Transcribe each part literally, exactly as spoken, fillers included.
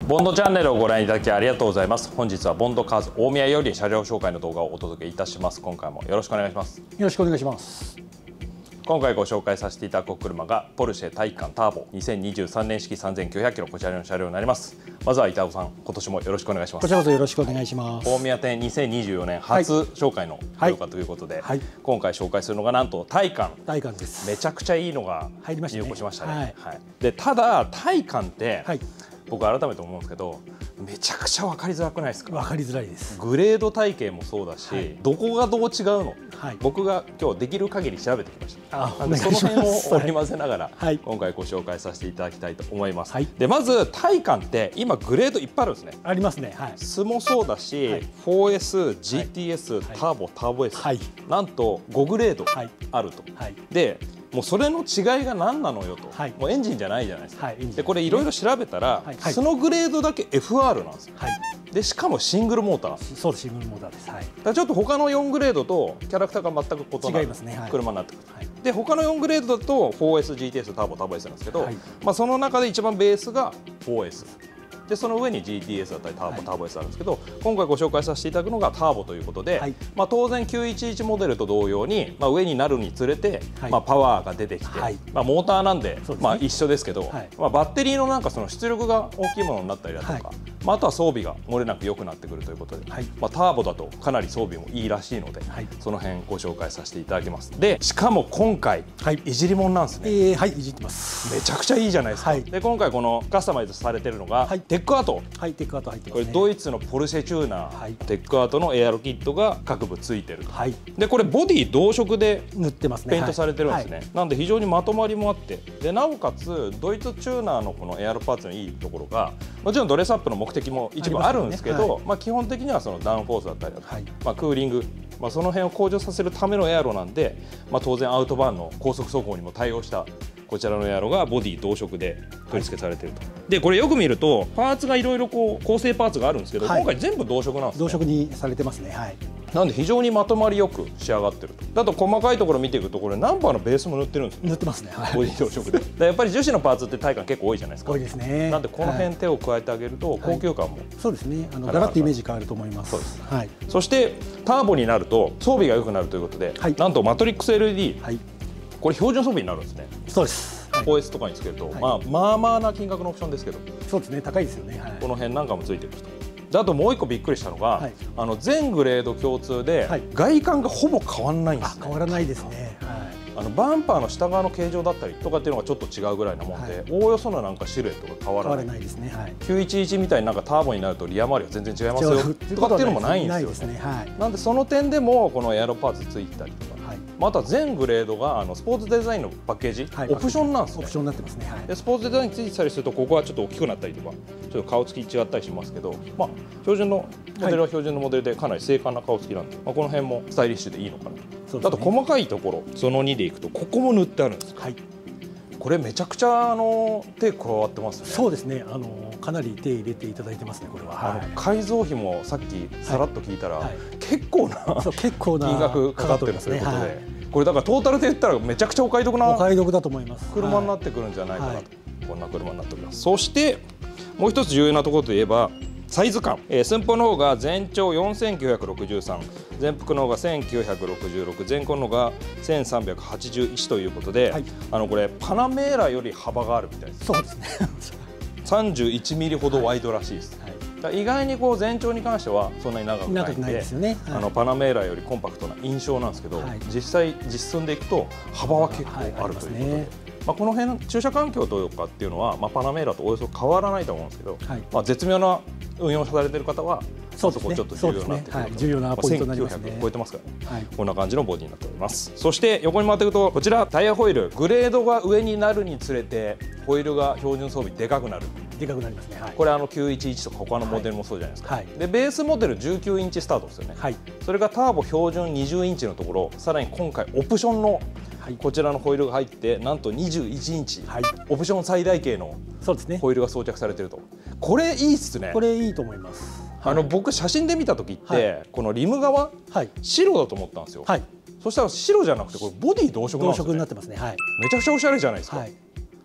ボンドチャンネルをご覧いただきありがとうございます。本日はボンドカーズ大宮より車両紹介の動画をお届けいたします。今回もよろしくお願いします。 よろしくお願いします。 今回ご紹介させていただく車がポルシェタイカンターボにせんにじゅうさんねん式さんぜんきゅうひゃくキロ、こちらの車両になります。まずは板尾さん、今年もよろしくお願いします。 こちらこそよろしくお願いします。 大宮店にせんにじゅうよねん初紹介の動画ということで、はいはい、今回紹介するのがなんとタイカン。 タイカンです。 めちゃくちゃいいのが入りましたね。 入庫しましたね。 はいはい、でただタイカンって、はい、僕改めて思うんですけど、めちゃくちゃ分かりづらくないですか？ 分かりづらいです。 グレード体系もそうだし、はい、どこがどう違うの、はい、僕が今日できる限り調べてきました。あ、なんでその辺を織り交ぜながら、はい、今回ご紹介させていただきたいと思います。はい、でまずタイカンって今グレードいっぱいあるんですね。 ありますね。はい、 スもそうだし、はい、フォーエス、ジーティーエス、はい、ターボ、ターボ S、はい、なんとごグレードあると。はい、でもうそれの違いが何なのよと、はい、もうエンジンじゃないじゃないですか。はい、でこれいろいろ調べたら、はい、そのグレードだけ エフアール なんですよ。はい、でしかもシングルモーター。そうです、シングルモーターです。はい、だからちょっと他のよんグレードとキャラクターが全く異なる車になってくる。はい、で他のよんグレードだと フォーエス、ジーティーエス、ターボ、ターボ S なんですけど、はい、まあその中で一番ベースが フォーエス。でその上に ジーティーエス だったりターボ、はい、ターボ S あるんですけど、今回ご紹介させていただくのがターボということで、はい、まあ当然きゅういちいちモデルと同様に、まあ、上になるにつれて、はい、まあパワーが出てきて、はい、まあモーターなんで、ね、まあ一緒ですけど、はい、まあバッテリーのなんかその出力が大きいものになったりだとか、はい、まああとは装備が漏れなく良くなってくるということで、はい、まあターボだとかなり装備もいいらしいので、はい、その辺ご紹介させていただきます。でしかも今回、はい、いじりもんなんですね。えー、はい、いじってます。めちゃくちゃいいじゃないですか。はい、で今回このカスタマイズされてるのが、はい、テックアート。はい、テックアート入ってますね。これドイツのポルシェチューナー、はい、テックアートのエアロキットが各部ついてると。はい、でこれボディ同色で塗ってますね。ペイントされてるんですね。はい、なんで非常にまとまりもあって、でなおかつドイツチューナーのこのエアロパーツのいいところが、もちろんドレスアップの目的も一部あるんですけど、ま, ね、はい、まあ基本的にはそのダウンフォースだったりだとか、はい、まあクーリング、まあその辺を向上させるためのエアロなんで、まあ当然アウトバーンの高速走行にも対応したこちらのエアロがボディ同色で取り付けされていると。はい、でこれよく見るとパーツがいろいろこう構成パーツがあるんですけど、はい、今回全部同色なんですね。同色にされてますね。はい、なんで非常にまとまりよく仕上がってると。だと細かいところ見ていくと、これナンバーのベースも塗ってるんですよ。塗ってますね。はい、ボディ同色で。でやっぱり樹脂のパーツってタイカン結構多いじゃないですか。多いですね。なんでこの辺手を加えてあげると高級感も、はい、そうですね。あのガラッとイメージ変わると思います。そうです。はい。そしてターボになると装備が良くなるということで、はい、なんとマトリックス エルイーディー、はい、これ標準装備になるんですね。そうです。オーエス とかにつけると、はい、まあまあまあな金額のオプションですけど、そうですね、高いですよね。はい、この辺なんかもついてると。であともう一個びっくりしたのが、はい、あの全グレード共通で、はい、外観がほぼ変わらないんですね。変わらないですね。はい、あのバンパーの下側の形状だったりとかっていうのがちょっと違うぐらいなもんで、はい、おおよそのなんかシルエットが変わらない。変わらないですね。はい、きゅういちいちみたいになんかターボになるとリア周りは全然違いますよとかっていうのもないんですよね。はい、なんでその点でもこのエアロパーツついてたりとか。また全グレードがあのスポーツデザインのパッケージ、はい、オプションなんですね。オプションになってますね。はい、でスポーツデザインについてたりすると、ここはちょっと大きくなったりとか、ちょっと顔つき違ったりしますけど、まあ標準のモデルは標準のモデルでかなり精悍な顔つきなんで、まあこの辺もスタイリッシュでいいのかなと。ね、あと細かいところ、そのにでいくとここも塗ってあるんです。はい、これめちゃくちゃあの手加わってますね。そうですね。あのかなり手入れていただいてますね。これは。あの改造費もさっきさらっと聞いたら、はいはい、結構な結構な金額かかってるということで。これだからトータルで言ったらめちゃくちゃお買い得なお買い得だと思います。車になってくるんじゃないかなと、はい、こんな車になっております。そしてもう一つ重要なところといえばサイズ感、えー、寸法の方が全長よんせんきゅうひゃくろくじゅうさん、全幅の方がせんきゅうひゃくろくじゅうろく、全高の方がせんさんびゃくはちじゅういちということで、はい、あのこれパナメーラより幅があるみたいです。そうですね。さんじゅういちミリほどワイドらしいです。はいはい、意外にこう全長に関してはそんなに長くないんで、あのパナメーラよりコンパクトな印象なんですけど、はい、実際実寸でいくと幅は結構あるということで、まあこの辺駐車環境とかっていうのは、まあ、パナメーラとおよそ変わらないと思うんですけど、はい、まあ絶妙な運用されている方はそこちょっと重要になってくると、重要なポイントになりますね。せんきゅうひゃく超えてますからね、はい、こんな感じのボディになっております。そして横に回っていくと、こちらタイヤホイール、グレードが上になるにつれてホイールが標準装備でかくなる。でかくなりますね。はい、これあのきゅういちいちとか他のモデルもそうじゃないですか。はい、でベースモデルじゅうきゅうインチスタートですよね。はい、それがターボ標準にじゅうインチのところ、さらに今回オプションのこちらのホイールが入ってなんとにじゅういちインチ、はい、オプション最大級のホイールが装着されていると。これいいっすね。これいいと思います。あの僕写真で見た時って、はい、このリム側、はい、白だと思ったんですよ。はい、そしたら白じゃなくてこれボディ同色なんですね。同色になってますね。はい、めちゃくちゃおしゃれじゃないですか。はい、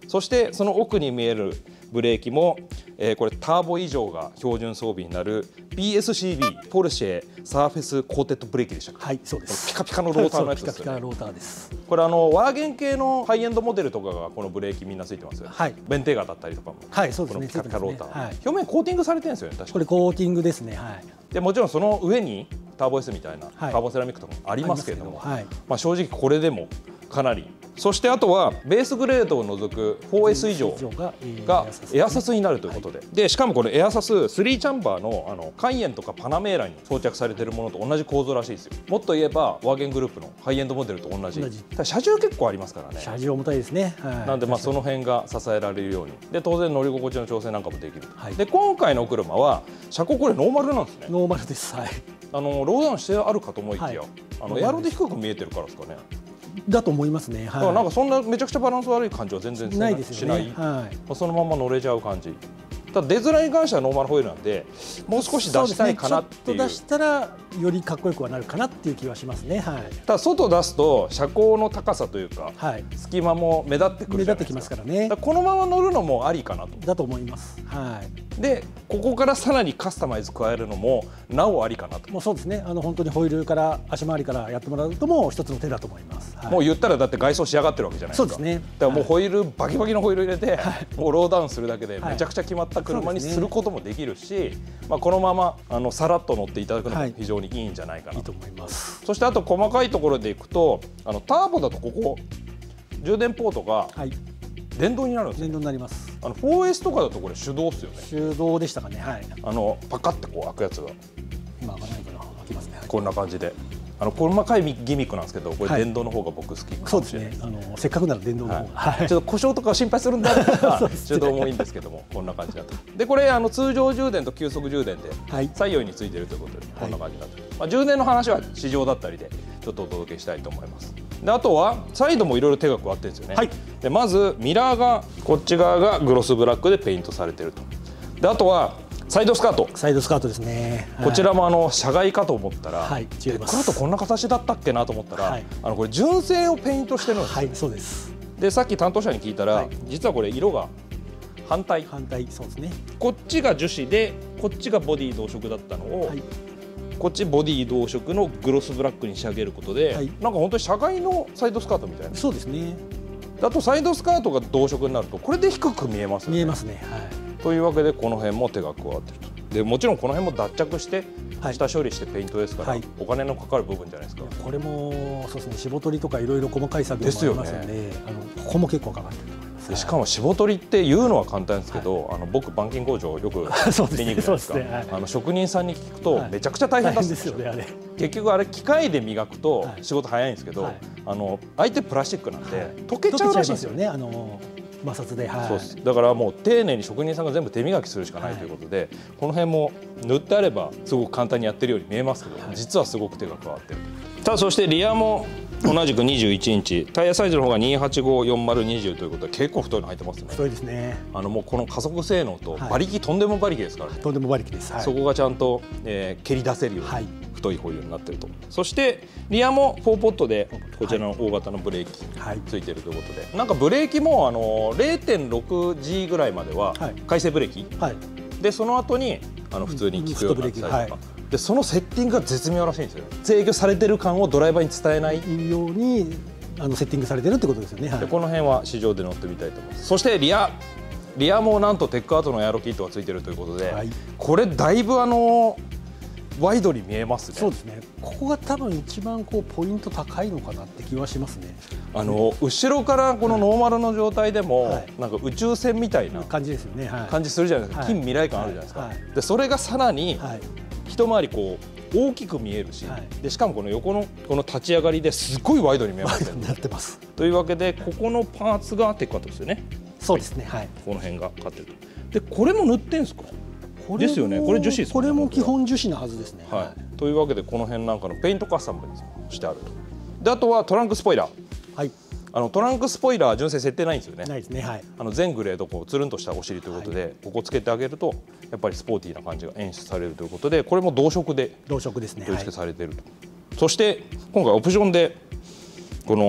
そしてその奥に見えるブレーキも、えー、これターボ以上が標準装備になる ピーエスシービー ポルシェサーフェスコーテッドブレーキでしたか。 はい、そうです。 ピカピカのローターのやつですよね。 ピカピカローターです。 これあのワーゲン系のハイエンドモデルとかがこのブレーキみんなついてますよね。はい。ベンテーガだったりとかも。 はい、そうですね。 このピカピカローター、はい、表面コーティングされてるんですよね。確かこれコーティングですね。はい。 でもちろんその上にターボ エス みたいな、はい、ターボセラミックとかもありますけれども、はい、まあ正直これでもかなり。そしてあとはベースグレードを除く フォーエス 以上がエアサスになるということで、でしかもこれエアサススリーチャンバーのあのカイエンとかパナメーラに装着されているものと同じ構造らしいですよ。もっと言えばワーゲングループのハイエンドモデルと同じ。同じ車重結構ありますからね。 車重重たいですね。はい、 なんでまあその辺が支えられるように、で当然乗り心地の調整なんかもできる。はい、で今回のお車は車高これノーマルなんですね。 ノーマルです。はい。あのローダウンしてあるかと思いきや、はい、あのエアロで低く見えてるからですかね。 だと思いますね。はい、だからなんかそんなめちゃくちゃバランス悪い感じは全然しないですよね。はい、そのまま乗れちゃう感じ。ただ出づらいに関してはノーマルホイールなんでもう少し出したいかなっていう。 ちょっと出したらよりかっこよくはなるかなっていう気はしますね。はい、 ただ外出すと車高の高さというか、はい、隙間も目立ってくるじゃないですか。目立ってきますからね。だからこのまま乗るのもありかなと。 だと思います。はい、でここからさらにカスタマイズ加えるのもなおありかなと。 もうそうですね。あの本当にホイールから足回りからやってもらうともう一つの手だと思います。はい、 もう言ったらだって外装仕上がってるわけじゃないですか。 そうですね。 だからもうホイール、はい、バキバキのホイール入れて、はい、もうローダウンするだけでめちゃくちゃ決まった車にすることもできるし、はい、まあこのままあのさらっと乗っていただくのも非常にいいんじゃないかなと、はい、いいと思います。そしてあと細かいところでいくとあのターボだとここ充電ポートが、はい、電動になるんですよ。 電動になります。 あの フォーエス とかだとこれ手動ですよね。 手動でしたかね。はい。 あのパカってこう開くやつが今開かないかな。開きますね。 こんな感じで。あの細かいギミックなんですけど、これ電動の方が僕好きかもしれないです。 そうですね。あのせっかくなら電動の方が、はい、 ちょっと故障とか心配するんであれば手動もいいんですけども、こんな感じだと。でこれあの通常充電と急速充電で左右についているということでこんな感じだと。まあ充電の話は市場だったりでちょっとお届けしたいと思います。であとはサイドもいろいろ手が加わってるんですよね。はい、でまずミラーがこっち側がグロスブラックでペイントされてると。であとはサイドスカート。 サイドスカートですね。 こちらもあの車外かと思ったら、 はい、違います。 スカートこんな形だったっけなと思ったら、はい、あのこれ純正をペイントしてるんです。 はい、そうです。 でさっき担当者に聞いたら、はい、実はこれ色が反対。 反対、そうですね。 こっちが樹脂で、こっちがボディ同色だったのを、はい、こっちボディ同色のグロスブラックに仕上げることで、はい、なんか本当に車外のサイドスカートみたいな。 そうですね。 あとサイドスカートが同色になるとこれで低く見えますよね。 見えますね。はい。というわけでこの辺も手が加わってると。でもちろんこの辺も脱着して下処理してペイントですから、はい、お金のかかる部分じゃないですか。 これもそうですね。絞取りとかいろいろ細かい作業もありますので、あのここも結構かかってると思います。 でしかも絞取りって言うのは簡単ですけど、はい、あの僕板金工場よく見に行くじゃないですか。あの職人さんに聞くとめちゃくちゃ大変だったんですよね。あれ結局あれ機械で磨くと仕事早いんですけど、はい、あの相手プラスチックなんで、はい、溶けちゃうらしいんですよね。あの摩擦で、はい、そうです。だからもう丁寧に職人さんが全部手磨きするしかないということで、はい、この辺も塗ってあればすごく簡単にやってるように見えますけど、はい、実はすごく手が加わってる。ただそしてリアも同じくにじゅういちインチ、タイヤサイズの方がにーはちごよんまるにじゅうということで結構太いの入ってますね。 太いですね。 あのもうこの加速性能と馬力、はい、とんでも馬力ですからね。 とんでも馬力です。はい、 そこがちゃんと、えー、蹴り出せるように、はい、太いホイールになっていると。そしてリアもフォーポットでこちらの大型のブレーキついているということで、はい、なんかブレーキもあの れいてんろくジー ぐらいまでは回生ブレーキ、はい、でその後にあの普通に効くようになってたりとか。でそのセッティングが絶妙らしいんですよ。制御されてる感をドライバーに伝えないようにあのセッティングされてるってことですよね。はい、 でこの辺は市場で乗ってみたいと思います。そしてリアリアもなんとテックアートのエアロキットがついてるということで、はい、これだいぶあのワイドに見えますね。 そうですね。ここが多分一番こうポイント高いのかなって気はしますね。 あの後ろからこのノーマルの状態でも、はい、なんか宇宙船みたいな感じですよね。はい、 感じするじゃないですか。はい、近未来感あるじゃないですか。はいはい、でそれがさらに、はい、一回りこう大きく見えるし、はい、でしかもこの横のこの立ち上がりですごいワイドに見えますよね。 なってます。 というわけでここのパーツがテックアートですよね。 そうですね。はい。 この辺がかかってると。でこれも塗ってんですか。ですよね。これ樹脂ですね。 これも基本樹脂のはずですね。 はい。というわけでこの辺なんかのペイントカスタムしてあると。であとはトランクスポイラー。はい。あのトランクスポイラー純正設定ないんですよね。 ないですね。はい。 あの全グレードこうつるんとしたお尻ということで、はい、ここつけてあげるとやっぱりスポーティーな感じが演出されるということで、これも同色で同色ですね。 取り付けされていると。はい、そして今回オプションでこの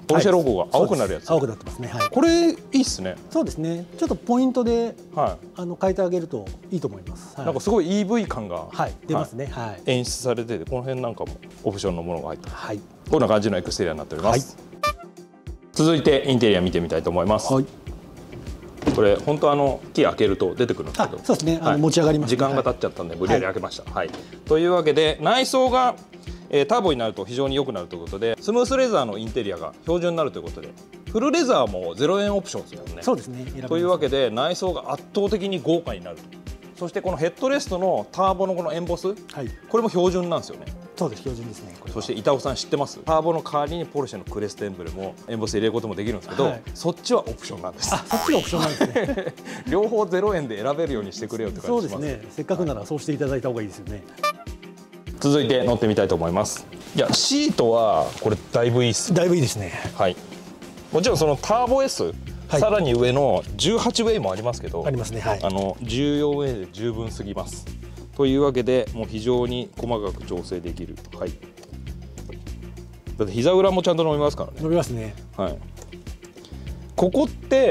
ポルシェロゴが青くなるやつ。 青くなってますね。はい。 これいいっすね。 そうですね。ちょっとポイントで、はい、あの変えてあげるといいと思います。 なんかすごい イーブイ 感が、 はい、出ますね。はい。 演出されてて、この辺なんかもオプションのものが入って、はい、こんな感じのエクステリアになっております。はい、続いてインテリア見てみたいと思います。はい。これ本当あのキー開けると出てくるんですけど、 そうですね。あの持ち上がります。 時間が経っちゃったんで無理やり開けました。はい。というわけで内装がえー、ターボになると非常に良くなるということで、スムースレザーのインテリアが標準になるということで、フルレザーもゼロえんオプションですよね。 そうですね。 というわけで内装が圧倒的に豪華になると。そしてこのヘッドレストのターボのこのエンボス、はい、これも標準なんですよね。 そうです、標準ですね。 そして板尾さん知ってます？ターボの代わりにポルシェのクレストエンブレムをエンボス入れることもできるんですけど、はい、そっちはオプションなんです。 あ、そっちがオプションなんですね。 両方ゼロえんで選べるようにしてくれよって感じします。 そうですね。せっかくならそうしていただいた方がいいですよね。 続いて乗ってみたいと思います。いや、シートはこれだいぶいいっす。 だいぶいいですね。 はい。もちろんそのターボ S、はい、さらに上のじゅうはちウェイもありますけど、 ありますね。はい。 あのじゅうよんウェイで十分すぎます。というわけでもう非常に細かく調整できる。はい。だって膝裏もちゃんと伸びますからね。 伸びますね。 はい。ここって、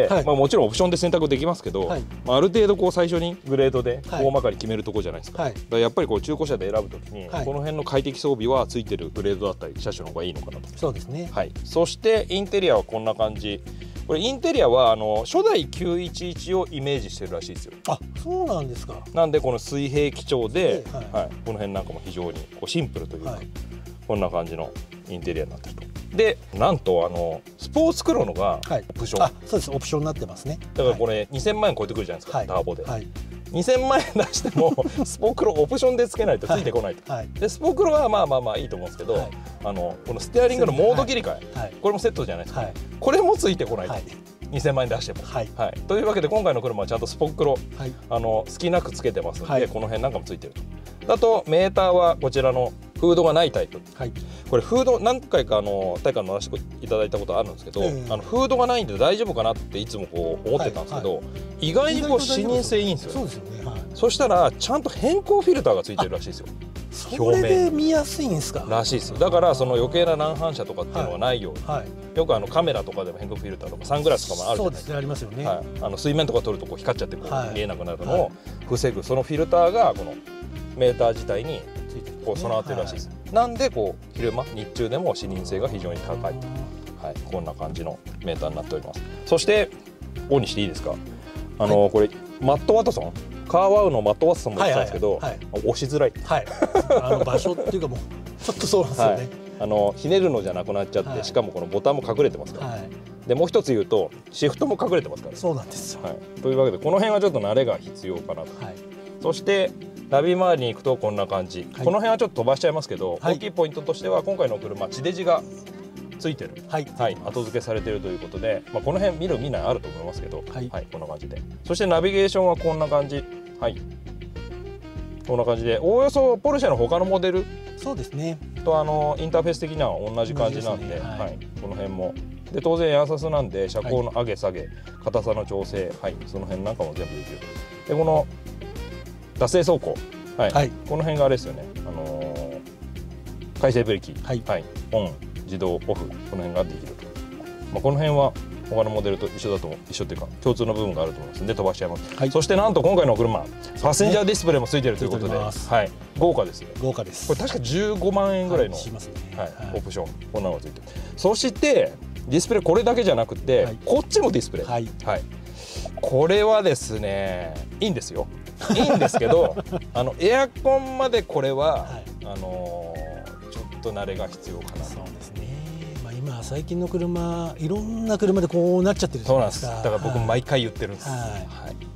はい、まあもちろんオプションで選択できますけど、はい、まあある程度こう最初にグレードで大まかに決めるところじゃないですか。はい、だからやっぱりこう中古車で選ぶときに、はい、この辺の快適装備はついてるグレードだったり車種の方がいいのかなと。 そうですね。 はい。そしてインテリアはこんな感じ。これインテリアはあの初代きゅういちいちをイメージしてるらしいですよ。 あ、そうなんですか。 なんでこの水平基調で、はい、はい、この辺なんかも非常にこうシンプルというか、はい、こんな感じのインテリアになってると。でなんとあのスポーツクロノがオプション、 はい、あ、そうです、オプションになってますね。 だからこれにせんまんえん超えてくるじゃないですか、はい、ターボで、はい、にせんまんえん出してもスポクロオプションでつけないとついてこないと、はい、でスポクロはまあまあまあいいと思うんですけど、はい、あのこのステアリングのモード切り替え、はい、これもセットじゃないですか、はい、これもついてこないと、はい、にせんまんえん出しても、はいはい、というわけで今回の車はちゃんとスポクロ、はい、あの好きなくつけてますので、はい、この辺なんかもついてると。あとメーターはこちらのフードがないタイプ、はい、これフード何回かあの大会乗らせていただいたことあるんですけど、えー、あのフードがないんで大丈夫かなっていつもこう思ってたんですけど、はいはい、意外にこう視認性いいんですよ。そうですよね、はい、そしたらちゃんと変更フィルターがついてるらしいですよ。 それで見やすいんですからしいです。だからその余計な乱反射とかっていうのがないように、はいはい、よくあのカメラとかでも変更フィルターとかサングラスとかもあるじゃないですか。そうですね、ありますよね、はい、あの水面とか撮るとこう光っちゃってこう見えなくなるのを防ぐそのフィルターがこのメーター自体にこう備わってるらしいです、はい、なんでこう昼間日中でも視認性が非常に高い、はい、こんな感じのメーターになっております。そしてオンにしていいですか、あの、はい、これマット・ワトソンカーワウのマット・ワトソンも言ってたんですけど、押しづらい、はい、 あの場所っていうかもうちょっとそうなんですよね、はい、 あのひねるのじゃなくなっちゃって、はい、しかもこのボタンも隠れてますから、はい、でもう一つ言うとシフトも隠れてますから、ね、 そうなんですよ、 はい、というわけでこの辺はちょっと慣れが必要かなと、はい、そしてナビ周りに行くとこんな感じ、はい、この辺はちょっと飛ばしちゃいますけど、はい、大きいポイントとしては今回の車地デジがついてる、はいはい、後付けされているということで、まあ、この辺見る見ないあると思いますけど、はいはい、こんな感じで、そしてナビゲーションはこんな感じ、はい、こんな感じでおおよそポルシェの他のモデルそうですねとあのインターフェース的には同じ感じなんで、で、ね、はいはい、この辺もで当然エアサスなんで車高の上げ下げ、硬さの調整、はい、その辺なんかも全部できる。でこの惰性走行、はいはい、この辺があれですよね、あのー、回生ブレーキ、はいはい、オン自動オフこの辺ができると、まあ、この辺は他のモデルと一緒だと一緒っていうか共通の部分があると思いますので飛ばしちゃいます、はい、そしてなんと今回の車パッセンジャーディスプレイもついてるということで、はい、豪華ですね。 豪華です。 これ確かじゅうごまんえんぐらいの、はいねはい、オプションこんなのがついてる。そしてディスプレイこれだけじゃなくて、はい、こっちもディスプレイ、はいはい、これはですねいいんですよいいんですけどあのエアコンまでこれは、はい、あのー、ちょっと慣れが必要かな。 そうですね、まあ、今最近の車いろんな車でこうなっちゃってるじゃないですか。 そうなんです。だから僕毎回言ってるんです、はいはい、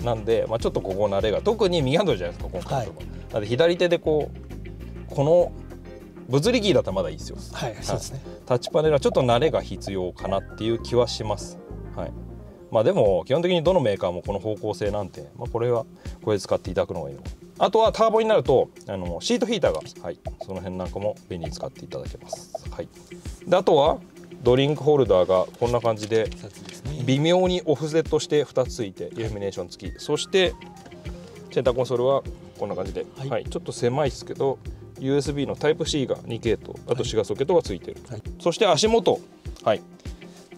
なんで、まあ、ちょっとここ慣れが特に右ハンドルじゃないですか今回の車、はい、なんで左手でこうこの物理キーだったらまだいいですよ、はいそうですね、タッチパネルはちょっと慣れが必要かなっていう気はします、はい、まあでも基本的にどのメーカーもこの方向性なんて、まあ、これはこれで使っていただくのがいいの。あとはターボになるとあのシートヒーターが、はい、その辺なんかも便利に使っていただけます、はい、であとはドリンクホルダーがこんな感じで微妙にオフセットしてふたつついてイルミネーション付き、そしてセンターコンソールはこんな感じで、はいはい、ちょっと狭いですけど ユーエスビー のタイプ C がに系統、あとシガーソケットがついてる、はい、そして足元、はい、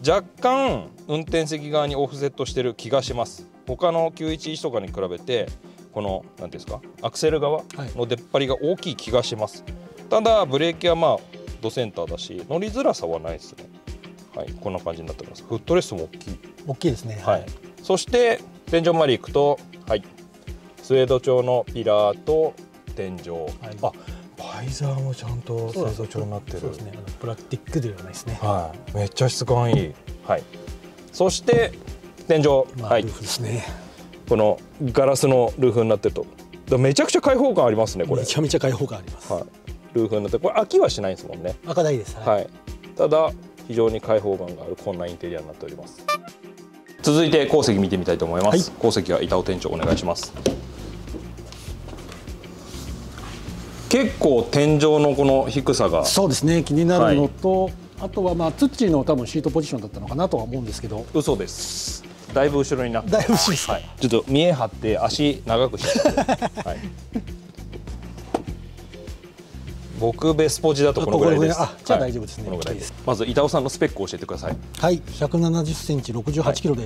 若干運転席側にオフセットしてる気がします。他のきゅういちいちとかに比べてこの何ていうんですか、アクセル側の出っ張りが大きい気がします。ただブレーキはまあドセンターだし乗りづらさはないですね。はい、こんな感じになってます。フットレストも大きい大きいですね。 はい、そして天井まで行くと、はい、スウェード調のピラーと天井、はい、あバイザーもちゃんとスウェード調になってる。 そうですね、あのプラスチックではないですね。 はい、めっちゃ質感いい。はい、そして天井、 まあ、 はい、 ルーフですね。 このガラスのルーフになってるとだめちゃくちゃ開放感ありますね。これめちゃめちゃ開放感あります。 はい、ルーフになってこれ開きはしないですもんね。 開かないです。はい、 はい、ただ非常に開放感があるこんなインテリアになっております。続いて後席見てみたいと思います。はい、後席は板尾店長お願いします。結構天井のこの低さがそうですね、気になるのと、はい、あとはまあツッチーの多分シートポジションだったのかなとは思うんですけど。 嘘です。だいぶ後ろになってだいぶ後ろです、 はい、ちょっと見え張って足長くして、はい、僕ベスポジだとこのぐらいです。 あ、じゃあ大丈夫ですね。 このぐらいです。まず板尾さんのスペックを教えてください。 はい、ひゃくななじゅっセンチ、ろくじゅうはちキロです。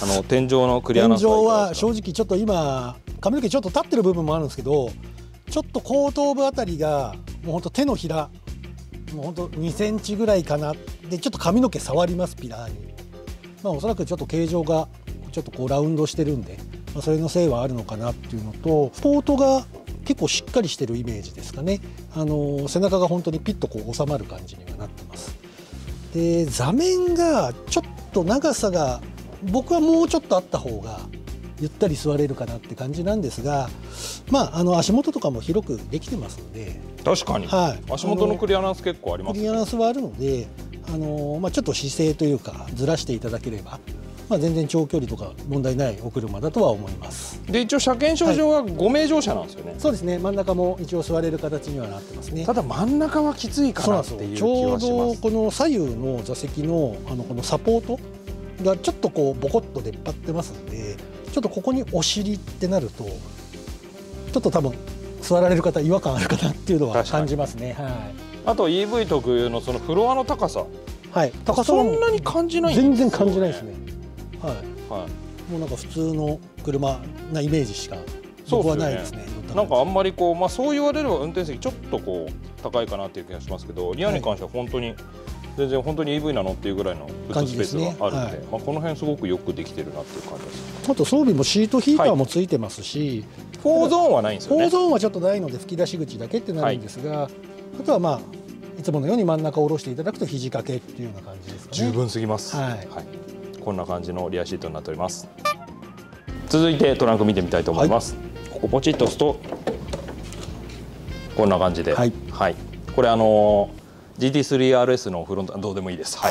はい、あの天井のクリアな天井は正直ちょっと今髪の毛ちょっと立ってる部分もあるんですけど、ちょっと後頭部あたりがもう本当手のひら、もう本当にセンチぐらいかな。でちょっと髪の毛触りますピラーに。まあおそらくちょっと形状がちょっとこうラウンドしてるんで、まあ、それのせいはあるのかなっていうのと、ポートが結構しっかりしてるイメージですかね。あの背中が本当にピッとこう収まる感じにはなってます。で座面がちょっと長さが僕はもうちょっとあった方がゆったり座れるかなって感じなんですが、まああの足元とかも広くできてますので。 確かに、はい、足元のクリアランス結構ありますね。 クリアランスはあるので、あのまあ、ちょっと姿勢というかずらしていただければ、まあ、全然長距離とか問題ないお車だとは思います。 で一応車検証上はご名乗車なんですよね。はい、 そうですね、真ん中も一応座れる形にはなってますね。 ただ真ん中はきついかなっていう気はします。 ちょうどこの左右の座席のあのこのサポートがちょっとこうボコッと出っ張ってますんで、ちょっとここにお尻ってなるとちょっと多分座られる方違和感あるかなっていうのは感じますね。はい、あと イーブイ 特有のそのフロアの高さ、 はい、高さはそんなに感じないんですよね。 全然感じないですね。はい、はい、もうなんか普通の車なイメージしか僕はないですね。 なんかあんまりこう、まあ、そう言われれば運転席ちょっとこう高いかなっていう気がしますけど、リアに関しては本当に、はい、全然本当に イーブイ なのっていうぐらいのフットスペースがあるので、まあこの辺すごくよくできてるなっていう感じです。 あと装備もシートヒーターもついてますし、 はい、フォーゾーンはないんですよね。 フォーゾーンはちょっとないので吹き出し口だけってなるんですが、はい、あとはまあいつものように真ん中を下ろしていただくと肘掛けっていうような感じですかね。 十分すぎます。 はい、はい、 こんな感じのリアシートになっております。続いてトランク見てみたいと思います。はい、ここポチッと押すとこんな感じで、はい、はい、これあのージーティースリーアールエス のフロントどうでもいいです。はい。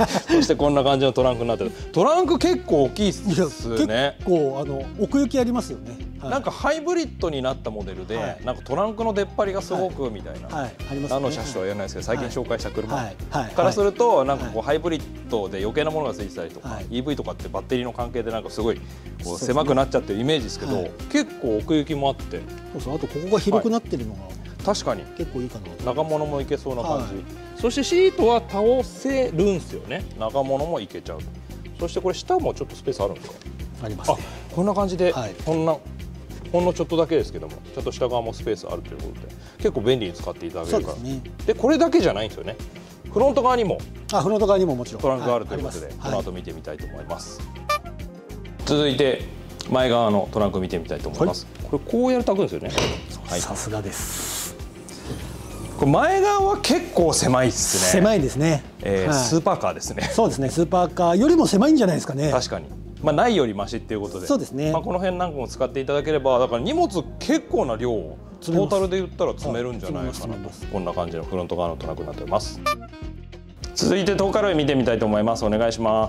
そしてこんな感じのトランクになってる。トランク結構大きいですね。 結構あの奥行きありますよね。 はい、なんかハイブリッドになったモデルで、はい、なんかトランクの出っ張りがすごくみたいな。はいはい、ありますね。何の車種とは言わないですけど、最近紹介した車からするとなんかこうハイブリッドで余計なものがついてたりとか、はい、イーブイ とかってバッテリーの関係でなんかすごいこう狭くなっちゃってるイメージですけど、はい、結構奥行きもあって。 そうそう、あとここが広くなってるのが。はい、 確かに結構いいかな。 長物もいけそうな感じ、はい、そしてシートは倒せるんですよね。長物もいけちゃう。そしてこれ下もちょっとスペースあるんですか。 ありますね。 あ、こんな感じで、はい、こんなほんのちょっとだけですけどもちょっと下側もスペースあるということで結構便利に使っていただけるから。 で,、ね、でこれだけじゃないんですよね。フロント側にもあフロント側にももちろんトランクがあるということで、はい、この後見てみたいと思います。はい、続いて前側のトランク見てみたいと思います。はい、これこうやると開くんですよね。 はい、さすがです。 これ前側は結構狭いですね。 狭いですね。 えーはい、スーパーカーですね。 そうですね。スーパーカーよりも狭いんじゃないですかね。 確かに。まあないよりマシっていうことで。 そうですね。 まあこの辺なんかも使っていただければ、だから荷物結構な量をトータルで言ったら詰めるんじゃないかなと。こんな感じのフロント側のトランクになっております。続いてトーカロイ見てみたいと思います。お願いします。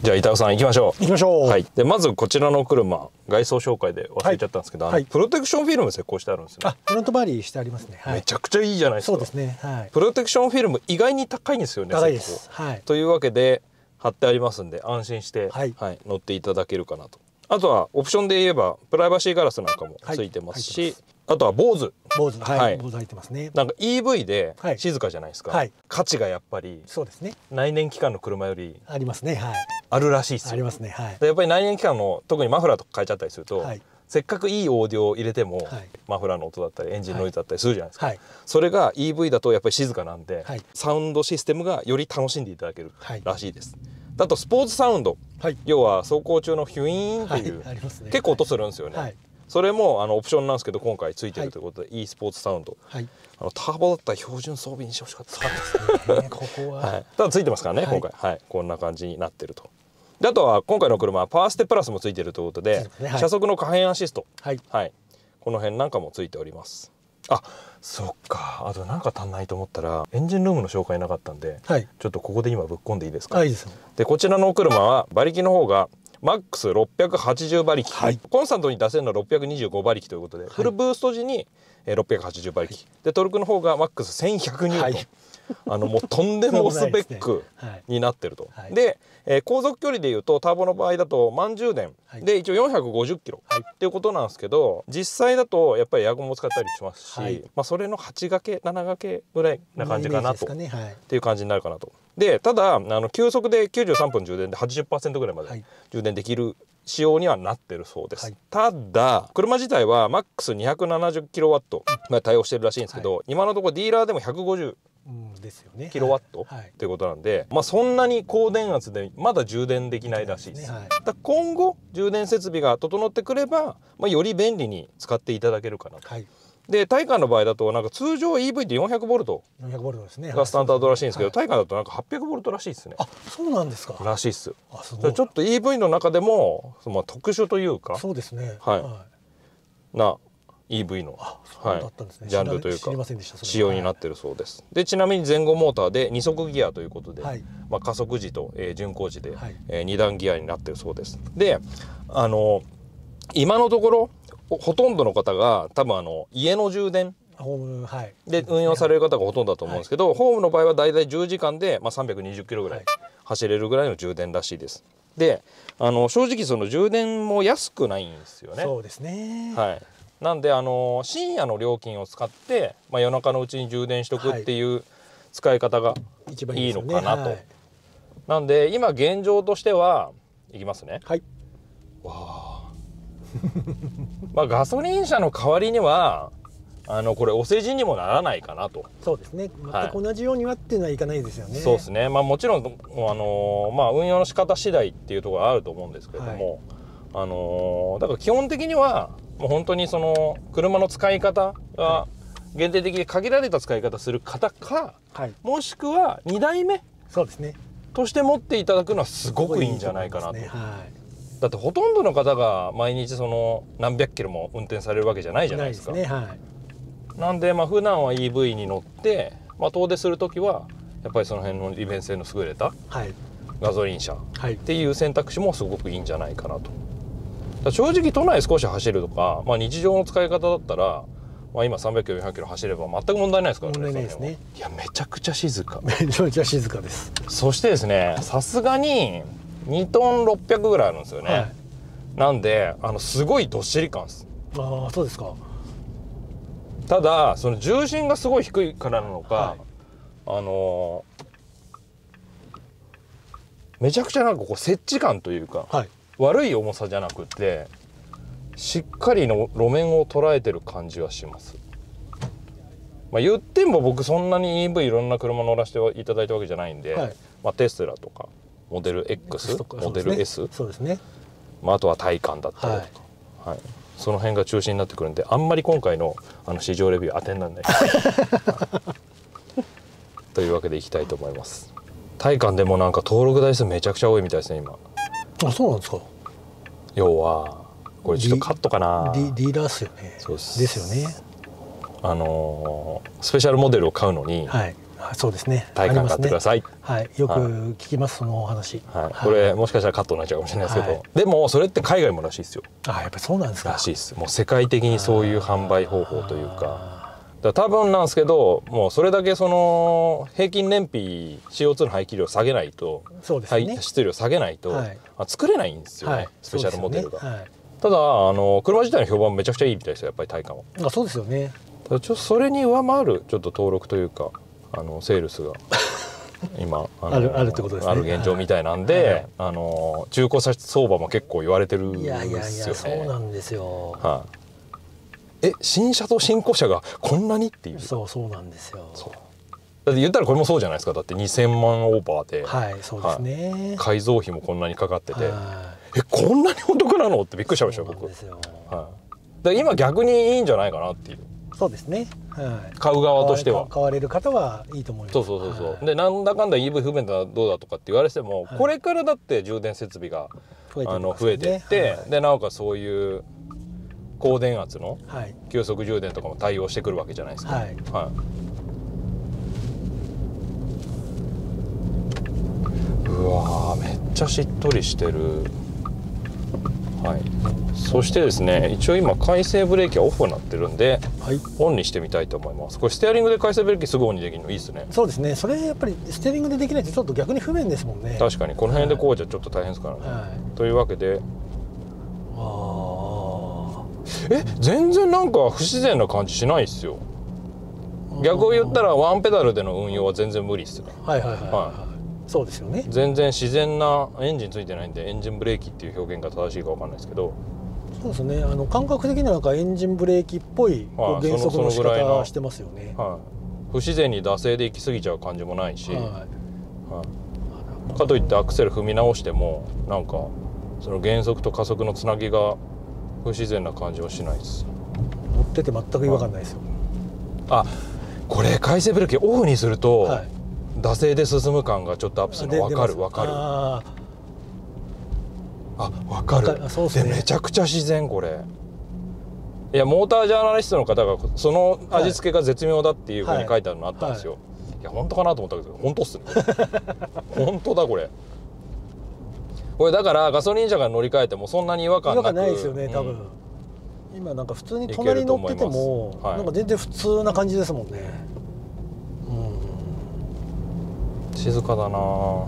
じゃあ板尾さん行きましょう。 行きましょう。 はい。でまずこちらの車外装紹介で忘れちゃったんですけど、はい、プロテクションフィルム施工してあるんですね。 あ、フロントバリーしてありますね。はい、 めちゃくちゃいいじゃないですか。 そうですね。はい。 プロテクションフィルム意外に高いんですよね。 高いです。はい。 というわけで貼ってありますんで安心して、はい、はい、乗っていただけるかなと。あとはオプションで言えばプライバシーガラスなんかもついてますし、はい、あとは坊主。 坊主、はい、坊主入ってますね。 なんか イーブイ で静かじゃないですか。はい、価値がやっぱりそうですね。 内燃機関の車よりありますね。はい。 あるらしいですよ。 ありますね。はい。 でやっぱり内燃機関の特にマフラーとか変えちゃったりすると、はい、せっかくいいオーディオを入れても、はい、マフラーの音だったりエンジンノイズだったりするじゃないですか。はい、それが イーブイ だとやっぱり静かなんで、はい、サウンドシステムがより楽しんでいただけるらしいです。あとスポーツサウンド、はい、要は走行中のヒュイーンっていう、はいね、結構音するんですよね。はい、それもあのオプションなんですけど今回ついてるということで、はい、e スポーツサウンド、はい、あのターボだったら標準装備にしてほしかったですね。ここは、はい、ただついてますからね、はい、今回、はい、こんな感じになってると。であとは今回の車はパワーステプラスもついてるということで、はい、車速の可変アシスト、はいはい、この辺なんかもついております。あ、そっか。あとなんか足んないと思ったらエンジンルームの紹介なかったんで、はい、ちょっとここで今ぶっ込んでいいですか。 はい、いいですよ。でこちらのお車は馬力の方がマックスろっぴゃくはちじゅう馬力、はい、コンスタントに出せるのはろっぴゃくにじゅうご馬力ということで、はい、フルブースト時にろっぴゃくはちじゅう馬力、はい、でトルクの方がマックスせんひゃくニュートン、はい、あのもうとんでもスペックになってると。はい、で、えー、航続距離でいうとターボの場合だと満充電で一応よんひゃくごじゅっキロっていうことなんですけど、実際だとやっぱりエアコンも使ったりしますし、はい、まあそれのはち掛けなな掛けぐらいな感じかなと、ね、はい、っていう感じになるかなと。でただあの急速できゅうじゅうさんぷん充電で はちじゅっパーセント ぐらいまで充電できる仕様にはなってるそうです。はい、ただ車自体はマックスにひゃくななじゅうキロワットまで対応してるらしいんですけど、はい、今のところディーラーでもひゃくごじゅうキロワットっていうことなんで、まあそんなに高電圧でまだ充電できないらしいです。はい、だ今後充電設備が整ってくれば、まあ、より便利に使っていただけるかなと。はい、でタイカンの場合だとなんか通常 イーブイ ってよんひゃくボルトがスタンダードらしいんですけど、タイカンだとなんかはっぴゃくボルトらしいですね。 あ、そうなんですか。 らしいっす。あ、すごい。ちょっと イーブイ の中でもまあ特殊というか、 そうですね。 はい。はい、な イーブイ の、はい、ジャンルというか仕様になってるそうです。でちなみに前後モーターでに速ギアということで、はい、まあ加速時と、えー、巡航時で、はい、えー、に段ギアになってるそうです。であの今のところほとんどの方が多分あの家の充電で運用される方がほとんどだと思うんですけど、はい、ホームの場合はだいたいじゅうじかんで、まあ、さんびゃくにじゅっキロぐらい走れるぐらいの充電らしいです。であの正直その充電も安くないんですよね。 そうですね。 はい、なんであの深夜の料金を使って、まあ、夜中のうちに充電しとくっていう使い方がいいのかなと。はい、なんで今現状としてはいきますね。はい、わあまあガソリン車の代わりにはあのこれお世辞にもならないかなと。 そうですね。全く同じようにはっていうのはいかないですよね。はい、 そうですね。まあもちろんあのー、まあ運用の仕方次第っていうところはあると思うんですけれども、はい、あのー、だから基本的にはもう本当にその車の使い方が限定的で限られた使い方する方か、はい、もしくはにだいめそうですねとして持っていただくのはすごくいいんじゃないかなと。だってほとんどの方が毎日その何百キロも運転されるわけじゃないじゃないですか。ないですね。はい、なんでまあ普段は イーブイ に乗って、まあ、遠出する時はやっぱりその辺の利便性の優れたガソリン車っていう選択肢もすごくいいんじゃないかなと。だ正直都内少し走るとか、まあ、日常の使い方だったら、まあ、今さんびゃくキロよんひゃくキロ走れば全く問題ないですからね。問題ないですね。いやめちゃくちゃ静か。 めちゃくちゃ静かです。 そしてですね、さすがににトンろっぴゃくぐらいあるんですよね。はい、なんであのすごいどっしり感です。ああ、そうですか。 ただその重心がすごい低いからなのか、はい、あのー、めちゃくちゃなんかこう接地感というか、はい、悪い重さじゃなくてしっかりの路面を捉えてる感じはします。まあ、言っても僕そんなに イーブイ いろんな車乗らせていただいたわけじゃないんで、はい、まあ、テスラとかモデル X、モデル S、そうですね、まあ、あとはタイカンだったりとか、はいはい、その辺が中心になってくるんであんまり今回のあの市場レビュー当てにならないというわけでいきたいと思います。タイカンでもなんか登録台数めちゃくちゃ多いみたいですね今。 あ、そうなんですか。 要はこれちょっとカットかな。 ディ, ディーラーっすよね。そうです。ですよね。 あのー、スペシャルモデルを買うのに、はいはい、 そうですね。 体感買ってください。 はい、よく聞きますそのお話。 はい、これもしかしたらカットになっちゃうかもしれないですけど、でもそれって海外もらしいですよ。 あ、やっぱりそうなんですか。 らしいです。もう世界的にそういう販売方法というか。だ多分なんですけど、もうそれだけその平均燃費 シーオーツー の排気量下げないと、 そうですね、 質量下げないと、はい、作れないんですよね、はい、スペシャルモデルが。ね、はい、ただあの車自体の評判めちゃくちゃいいみたいですよ、やっぱり体感は。 あ、そうですよね。 ただちょっとそれに上回るちょっと登録というかあのセールスが今あのあるあるってことですね。 ある現状みたいなんで、はい、あの中古車相場も結構言われてるんですよね。 いやいやいや、そうなんですよ。 はい、え、新車と新古車がこんなにっていう。 そうそうなんですよ。 そうだって言ったらこれもそうじゃないですか。だってにせんまんオーバーで、 はい、そうですね、はい、 改造費もこんなにかかってて、え、こんなにお得なのってびっくりしちゃいましたよ僕。はい、だから今逆にいいんじゃないかなっていう。 そうですね、はい、 買う側としては買われる方はいいと思います。 そうそうそうそう、はい、でなんだかんだ イーブイ 不便だどうだとかって言われても、はい、これからだって充電設備が増えて、ね、あの増えてって、はい、でなおかつそういう高電圧の急速充電とかも対応してくるわけじゃないですか。はい、はい、うわーめっちゃしっとりしてる。はい、そしてですね、一応今回生ブレーキはオフになってるんで、はい、オンにしてみたいと思います。これステアリングで回生ブレーキすぐオンにできるのいいですね。そうですね。それやっぱりステアリングでできないとちょっと逆に不便ですもんね。確かにこの辺でこうじゃちょっと大変ですからね。はい、というわけで、あえ全然なんか不自然な感じしないですよ。逆を言ったらワンペダルでの運用は全然無理ですよ。はいはいはい、はい、そうですよね。全然自然なエンジンついてないんでエンジンブレーキっていう表現が正しいかわかんないですけど、そうですね、あの感覚的にはなんかエンジンブレーキっぽい減速の仕方してますよね。はい、不自然に惰性で行き過ぎちゃう感じもないし、はいはい、かといってアクセル踏み直してもなんかその減速と加速のつなぎが不自然な感じはしないです。乗ってて全く違和感ないですよ。あ、これ回生ブレーキオフにすると、はい、惰性で進む感がちょっとアップするの分かる分かる。ああ、分かる。そうですね。でめちゃくちゃ自然これ。いやモータージャーナリストの方がその味付けが絶妙だっていうふうに書いてあるのあったんですよ。はいはい、いや本当かなと思ったけど本当っすね。本当だこれ。これだからガソリン車が乗り換えてもそんなに違和感なく。違和感ないですよね多分。うん、今なんか普通に隣に乗ってても、はい、なんか全然普通な感じですもんね。うん、静かだな。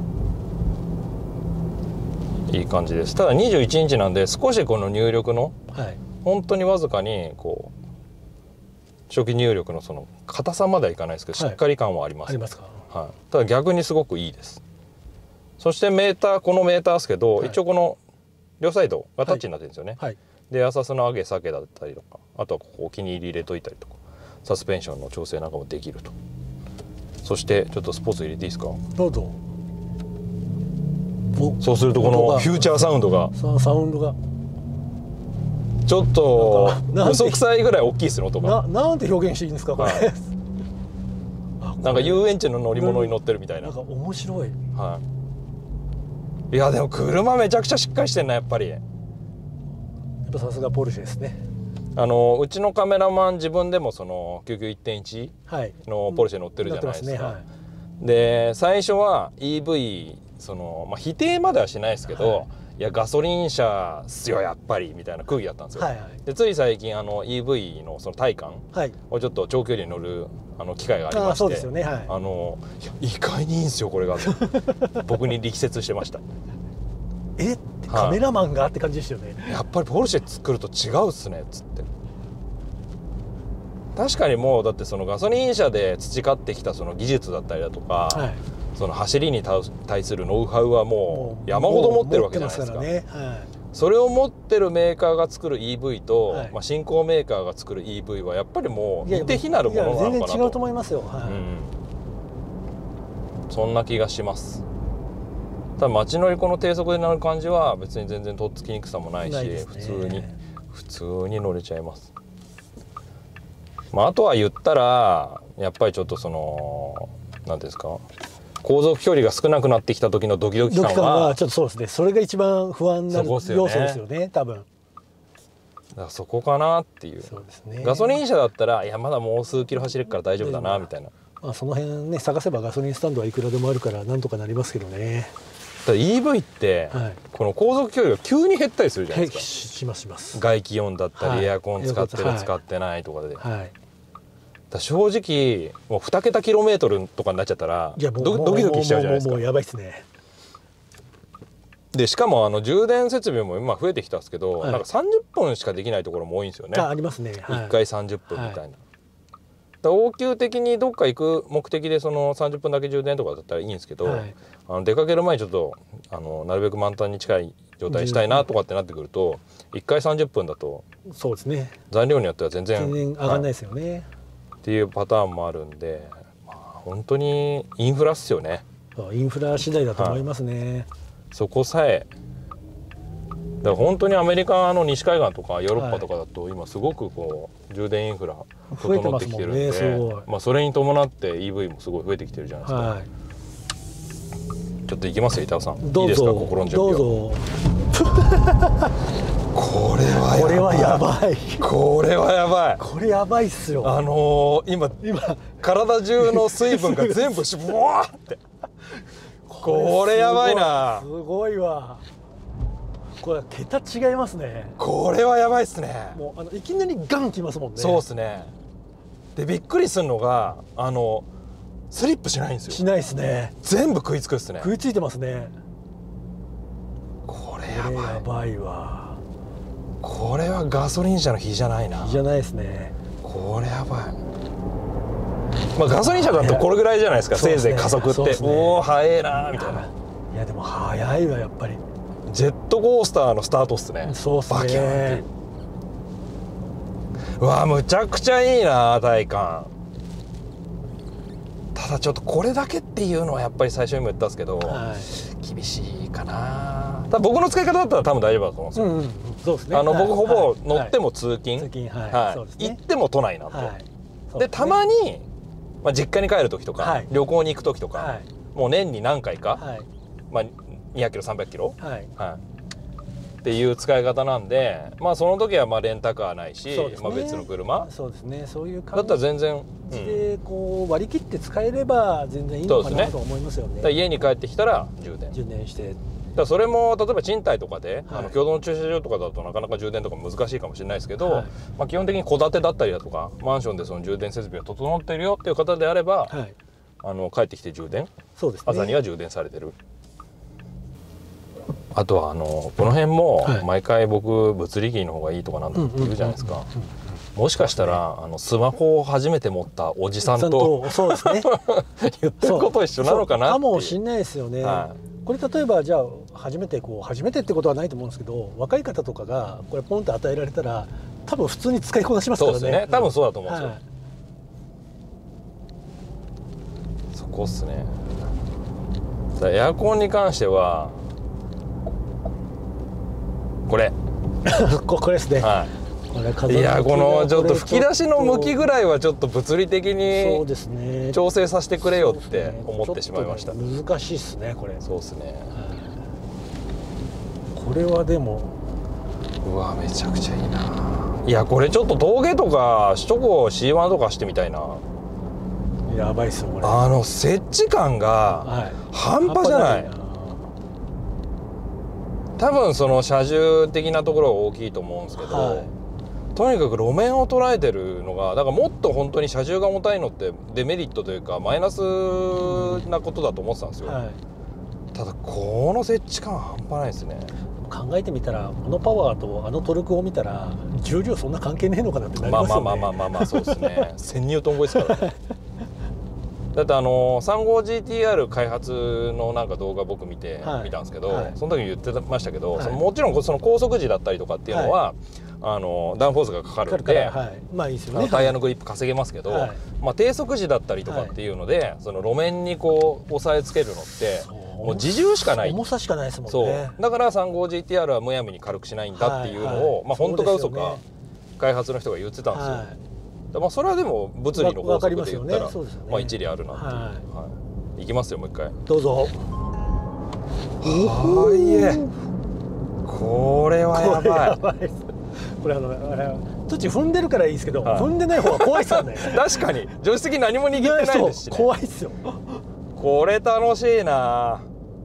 いい感じです。ただにじゅういちインチなんで少しこの入力の、はい、本当にわずかにこう初期入力のその硬さまではいかないですけど、しっかり感はあります。ありますか。はい。ただ逆にすごくいいです。そしてメーターこのメーターですけど、はい、一応この両サイドがタッチになってるんですよね。はいはい、でアサスの上げ下げだったりとか、あとはここお気に入り入れといたりとか、サスペンションの調整なんかもできると。そしてちょっとスポーツ入れていいですか。どうぞ。そうするとこのフューチャーサウンドがサウンドがちょっと嘘くさいぐらい大きいですね音が。な、なんて表現していいんですかこれ。はい、なんか遊園地の乗り物に乗ってるみたいな。なんか面白い。はい。いやでも車めちゃくちゃしっかりしてんなやっぱり。やっぱさすがポルシェですね。あのうちのカメラマン自分でもその きゅうきゅういってんいち のポルシェ乗ってるじゃないですか。で最初は イーブイその、まあ、否定まではしないですけど、はい、いやガソリン車っすよやっぱりみたいな空気だったんですよ。はいはい、でつい最近あの イーブイ のその体感をちょっと長距離に乗るあの機会がありまして、そうですよね、はい、あの意外にいいんですよこれが僕に力説してました。えってカメラマンがって感じでしたよね。やっぱりポルシェ作ると違うっすねっつって。確かにもうだってそのガソリン車で培ってきたその技術だったりだとか、はい、その走りに対するノウハウはもう山ほど持ってるわけじゃないですか。ね、はい、それを持ってるメーカーが作る イーブイ と、はい、まあ新興メーカーが作る イーブイ はやっぱりもう似て非なるものなのかなと。全然違うと思いますよ。はい、うん、そんな気がします。ただ街乗りこの低速で乗る感じは別に全然とっつきにくさもないし、ない普通に普通に乗れちゃいます。まあ、あとは言ったらやっぱりちょっとその何ですか航続距離が少なくなってきた時のドキドキ感はちょっとそうですね。それが一番不安な要素ですよね多分。だからそこかなっていう。そうですね。ガソリン車だったらいやまだもう数キロ走れるから大丈夫だなみたいな。 まあ、その辺ね探せばガソリンスタンドはいくらでもあるからなんとかなりますけどね。 だ イーブイ って、はい、この航続距離が急に減ったりするじゃないですか。 しますします。 外気温だったり、はい、エアコン使ってる、はい、使ってないとかで、はい、だ正直もうに桁キロメートルとかになっちゃったらドドキドキしちゃうじゃないですか。 もうやばいっすね。 でしかもあの充電設備も今増えてきたんですけど、はい、なんかさんじゅっぷんしかできないところも多いんですよね。 あ、ありますね、はい、 いっかいさんじゅっぷんみたいな、はい、だ応急的にどっか行く目的でそのさんじゅっぷんだけ充電とかだったらいいんですけど、はい、あの出かける前にちょっとあのなるべく満タンに近い状態にしたいなとかってなってくるといっかいさんじゅっぷんだとそうですね、 残量によっては全然全然上がらないですよね、はい、 っていうパターンもあるんで、まあ、本当にインフラっすよね。 インフラ次第だと思いますね、はい、 そこさえだから本当にアメリカの西海岸とかヨーロッパとかだと今すごくこう充電インフラ整ってきてるんで、まあそれに伴って イーブイ もすごい増えてきてるじゃないですか、はい、ちょっと行きますよ板尾さん。いいですか心の準備を。どうぞこれはやばい。これはやばい。これはやばい。 これやばいっすよ。 あのー、今今体中の水分が全部しブワーってこれやばいな。 すごいわ。これ桁違いますね。 これはやばいっすね。 もうあのいきなりガンきますもんね。 そうですね。でびっくりするのがあのスリップしないんですよ。 しないですね。 全部食いつくっすね。 食いついてますね。 これやばい。 これやばいわ。 これはガソリン車の比じゃないな。 比じゃないですね。 これやばい。まあガソリン車だとこれぐらいじゃないですか。せいぜい加速って、ね、おお速えなみたいな。 いやでも速いわやっぱり。 ジェットコースターのスタートっすね。 そうっすね。 うわむちゃくちゃいいな体感。ただちょっとこれだけっていうのはやっぱり最初にも言ったんですけど、はい、厳しいかな。ただ僕の使い方だったら多分大丈夫だと思うんですよ、うんうん、そうですね。あの僕ほぼ乗っても通勤、はいはいはい、行っても都内なんで、はい、でたまに、まあ、実家に帰る時とか、はい、旅行に行く時とか、はい、もう年に何回か、はい、まあにひゃくキロさんびゃくキロ、はいはい、っていう使い方なんで、まあその時はまあレンタカーないし、ね、まあ別の車、 そうですね、そういう感じだったら全然、 うん、でこう割り切って使えれば全然いいのかなと思いますよね。だから家に帰ってきたら充電充電して、 だそれも例えば賃貸とかで、はい、あの共同の駐車場とかだとなかなか充電とか難しいかもしれないですけど、はい、まあ基本的に戸建てだったりだとかマンションでその充電設備が整っているよっていう方であれば、はい、あの帰ってきて充電、そうですね、朝には充電されてる。あとはあのこの辺も毎回僕物理機の方がいいとかなんとかって言うじゃないですか。もしかしたらあのスマホを初めて持ったおじさんとそうですね言ってること一緒なのかなっていう。 かもしれないですよね、はい、これ例えばじゃあ初めてこう初めてってことはないと思うんですけど、若い方とかがこれポンと与えられたら多分普通に使いこなしますからね。 そうですね、多分そうだと思うんですよ、はい、そこっすね。エアコンに関してはこれこれですね、はい、これいやこのちょっと吹き出しの向きぐらいはちょっと物理的に調整させてくれよって思ってしまいました。 ね、難しいっすねこれ。 そうですね、 はい、これはでもうわめちゃくちゃいいな。いやこれちょっと峠とか首都高 シーワン とかしてみたいな。 やばいっすよこれ。 あの設置感が半端じゃない、はい、多分その車重的なところが大きいと思うんですけど、はい、とにかく路面を捉えてるのがだからもっと本当に車重が重たいのってデメリットというかマイナスなことだと思ってたんですよ、はい、ただこの設置感は半端ないですね。 考えてみたらこのパワーとあのトルクを見たら重量そんな関係ねえのかなってなりますよね。 まあまあまあまあまあそうですねせんニュートン超えですからねだってあの さんじゅうごジーティーアール 開発のなんか動画僕見て、はい、見たんですけど、はい、その時に言ってましたけど、はい、そのもちろんその高速時だったりとかっていうのは、はい、あのダウンフォースがかかるんで、はい、まあいいですよね、タイヤのグリップ稼げますけど、はい、まあ低速時だったりとかっていうので、はい、その路面にこう押さえつけるのってもう自重しかない、 重さしかないですもんね。 そうだから さんじゅうごジーティーアール はむやみに軽くしないんだっていうのを、はいはい、まあ本当か嘘か、ね、開発の人が言ってたんですよ、はい、まあそれはでも物理の法則で言ったら、ねね、まあ一理あるなっていう、はいはい、いきますよもう一回どうぞ。 はいえこれはやばい。 これあのあれそっち踏んでるからいいですけど、 はい、 踏んでない方が怖いですよね。 確かに助手席何も握ってないですしね。 怖いですよ。 これ楽しいな。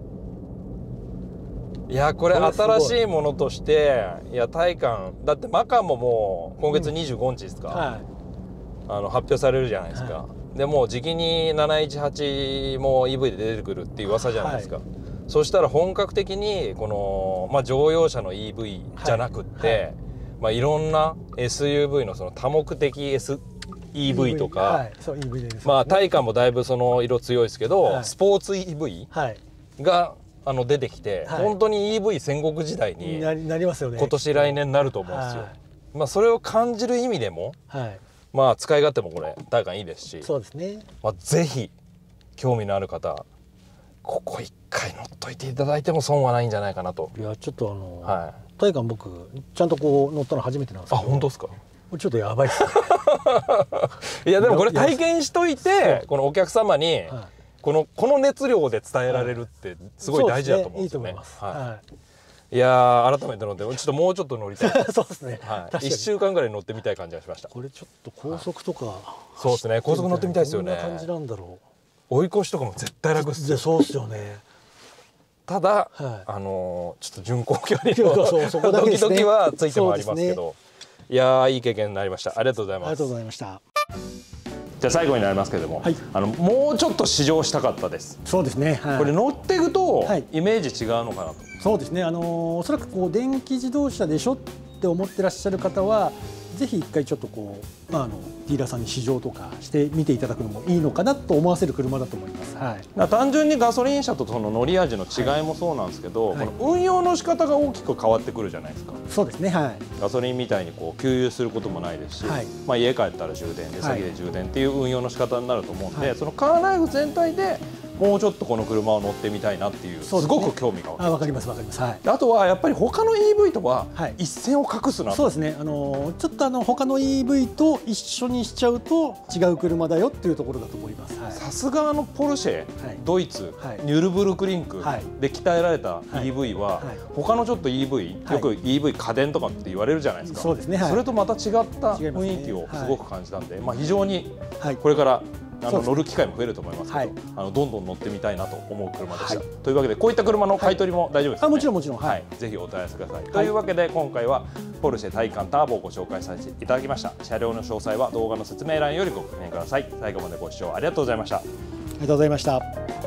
いやこれ新しいものとしていや体感だってマカンももう今月にじゅうごにちですか、うんはい、あの発表されるじゃないですか、はい、でもうじきになないちはちも イーブイ で出てくるっていう噂じゃないですか、はい、そしたら本格的にこの、まあ、乗用車の イーブイ じゃなくって、はいはいまあ、いろんな エスユーブイ のその多目的 Sイーブイ とか、はいそう イーブイ ですね、まあ体感もだいぶその色強いですけど、はい、スポーツ イーブイ があの出てきて、はい、本当に イーブイ 戦国時代になりますよね。今年来年なると思うんですよ、はい、まあそれを感じる意味でも、はい、まあ使い勝手もこれ体感いいですし、 そうですね、 まあ、ぜひ興味のある方ここいっかい乗っといていただいても損はないんじゃないかなと。 いやちょっとあの、はい、体感僕ちゃんとこう乗ったの初めてなんですけど。 あ本当ですか。 ちょっとやばいっすね。 いやでもこれ体験しといてこのお客様に、はいこのこの熱量で伝えられるってすごい大事だと思うんですよね。いや改めて乗ってちょっともうちょっと乗りたい。 そうですね。 はい。一週間ぐらい乗ってみたい感じがしました。 これちょっと高速とか、はい、 そうですね。高速乗ってみたいですよね。 どんな感じなんだろう。追い越しとかも絶対楽っすよ。 そうですよね。 ただ、はい、あのー、ちょっと巡航距離のドキドキはついてもありますけど、ね、いやいい経験になりました。ありがとうございます。 ありがとうございました。 じゃあ最後になりますけれども、はい、あのもうちょっと試乗したかったです。 そうですね、はい、 これ乗っていくとイメージ違うのかなと、はい、 そうですね、あのー、おそらくこう電気自動車でしょって思ってらっしゃる方はぜひ一回ちょっとこう、まあ、あのディーラーさんに試乗とかして見ていただくのもいいのかなと思わせる車だと思います、はい、 単純にガソリン車とその乗り味の違いもそうなんですけど、はい、この運用の仕方が大きく変わってくるじゃないですか。 そうですね、はい、 ガソリンみたいにこう給油することもないですし、はい、まあ家帰ったら充電で先で充電っていう運用の仕方になると思うんで、はい、そのカーライフ全体でもうちょっとこの車を乗ってみたいなっていう、すごく興味が湧きます。 あ、わかりますわかります。はい。 あとはやっぱり他の イーブイ とは一線を画すなと。 そうですね。あのちょっとあの他の イーブイ と一緒にしちゃうと違う車だよっていうところだと思います。 さすがのポルシェ、はい、ドイツ、はい、ニュルブルクリンクで鍛えられた イーブイ は、はいはい、他のちょっと イーブイ、はい、よく イーブイ 家電とかって言われるじゃないですか。そうですね。はい、それとまた違った雰囲気をすごく感じたんで、まあ非常にこれからあの乗る機会も増えると思いますけど、はい、あのどんどん乗ってみたいなと思う車でした、はい、というわけでこういった車の買い取りも大丈夫ですかね。 あ、もちろんもちろん、 はい、ぜひお問い合わせください、はい、というわけで今回はポルシェタイカンターボをご紹介させていただきました。車両の詳細は動画の説明欄よりご確認ください。最後までご視聴ありがとうございました。ありがとうございました。